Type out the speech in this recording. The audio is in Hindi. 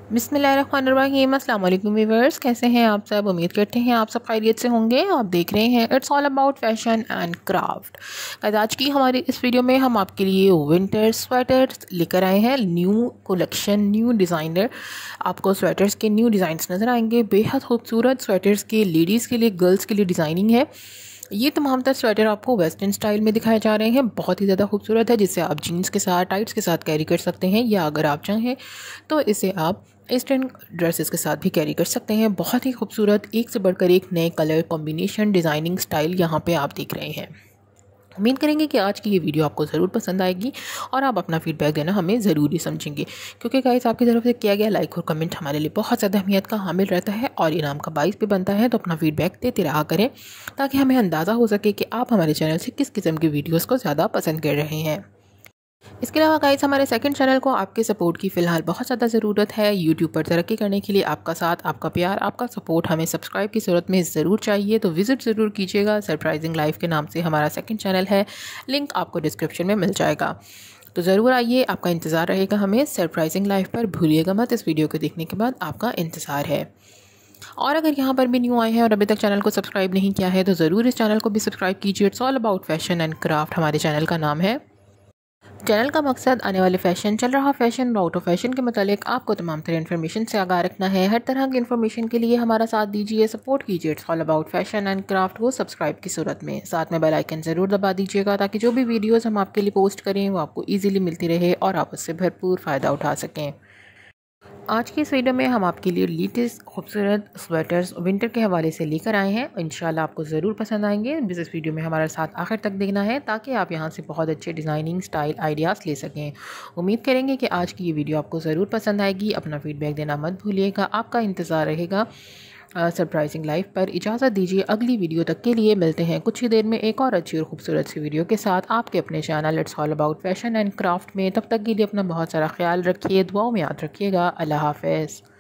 बिस्मिल्लाहिर्रहमानिर्रहीम। अस्सलाम वालेकुम व्यूअर्स, कैसे हैं आप सब। उम्मीद करते हैं आप सब खैरियत से होंगे। आप देख रहे हैं it's all about fashion and craft. आज की हमारी इस वीडियो में हम आपके लिए विंटर स्वेटर्स लेकर आए हैं। न्यू कलेक्शन, न्यू डिज़ाइनर, आपको स्वेटर्स के न्यू डिज़ाइंस नज़र आएंगे। बेहद खूबसूरत स्वेटर्स के लेडीज़ के लिए, गर्ल्स के लिए डिज़ाइनिंग है। ये तमाम तर स्वेटर आपको वेस्टर्न स्टाइल में दिखाए जा रहे हैं। बहुत ही ज़्यादा खूबसूरत है, जिसे आप जीन्स के साथ, टाइट्स के साथ कैरी कर सकते हैं, या अगर आप चाहें तो इसे आप ईस्टर्न ड्रेसेस के साथ भी कैरी कर सकते हैं। बहुत ही खूबसूरत, एक से बढ़कर एक नए कलर कॉम्बिनेशन, डिज़ाइनिंग स्टाइल यहाँ पे आप देख रहे हैं। उम्मीद करेंगे कि आज की ये वीडियो आपको ज़रूर पसंद आएगी और आप अपना फीडबैक देना हमें ज़रूरी समझेंगे, क्योंकि गाइस आपकी तरफ से किया गया लाइक और कमेंट हमारे लिए बहुत ज़्यादा अहमियत का हामिल रहता है और इनाम का बाइस भी बनता है। तो अपना फीडबैक देते रहा करें, ताकि हमें अंदाज़ा हो सके कि आप हमारे चैनल से किस किस्म की वीडियोज़ को ज़्यादा पसंद कर रहे हैं। इसके अलावा गाइस हमारे सेकंड चैनल को आपके सपोर्ट की फ़िलहाल बहुत ज़्यादा ज़रूरत है। यूट्यूब पर तरक्की करने के लिए आपका साथ, आपका प्यार, आपका सपोर्ट हमें सब्सक्राइब की सूरत में ज़रूर चाहिए। तो विज़िट ज़रूर कीजिएगा। सरप्राइजिंग लाइफ के नाम से हमारा सेकंड चैनल है, लिंक आपको डिस्क्रिप्शन में मिल जाएगा। तो ज़रूर आइए, आपका इंतज़ार रहेगा हमें सरप्राइजिंग लाइफ पर। भूलिएगा मत, इस वीडियो को देखने के बाद आपका इंतज़ार है। और अगर यहाँ पर भी न्यू आए हैं और अभी तक चैनल को सब्सक्राइब नहीं किया है, तो ज़रूर इस चैनल को भी सब्सक्राइब कीजिए। It's all about fashion and craft हमारे चैनल का नाम है। चैनल का मकसद आने वाले फ़ैशन, चल रहा फ़ैशन, आउट ऑफ फैशन के मतलब आपको तमाम तरह इन्फॉर्मेशन से आगाह रखना है। हर तरह की इन्फॉर्मेशन के लिए हमारा साथ दीजिए, सपोर्ट कीजिए। It's all about fashion and craft को सब्सक्राइब की सूरत में, साथ में बेल आइकन ज़रूर दबा दीजिएगा, ताकि जो भी वीडियोज़ हम आपके लिए पोस्ट करें वो आपको ईजिली मिलती रहे और आप उससे भरपूर फ़ायदा उठा सकें। आज की इस वीडियो में हम आपके लिए लेटेस्ट खूबसूरत स्वेटर्स विंटर के हवाले से लेकर आए हैं। इंशाल्लाह आपको ज़रूर पसंद आएंगे। इस वीडियो में हमारे साथ आखिर तक देखना है, ताकि आप यहां से बहुत अच्छे डिज़ाइनिंग स्टाइल आइडियाज़ ले सकें। उम्मीद करेंगे कि आज की ये वीडियो आपको ज़रूर पसंद आएगी। अपना फीडबैक देना मत भूलिएगा, आपका इंतज़ार रहेगा सरप्राइजिंग लाइफ पर। इजाज़त दीजिए, अगली वीडियो तक के लिए मिलते हैं कुछ ही देर में एक और अच्छी और खूबसूरत सी वीडियो के साथ आपके अपने channel it's all about fashion and craft में। तब तक के लिए अपना बहुत सारा ख्याल रखिए, दुआओं में याद रखिएगा। अल्लाह हाफ़िज़।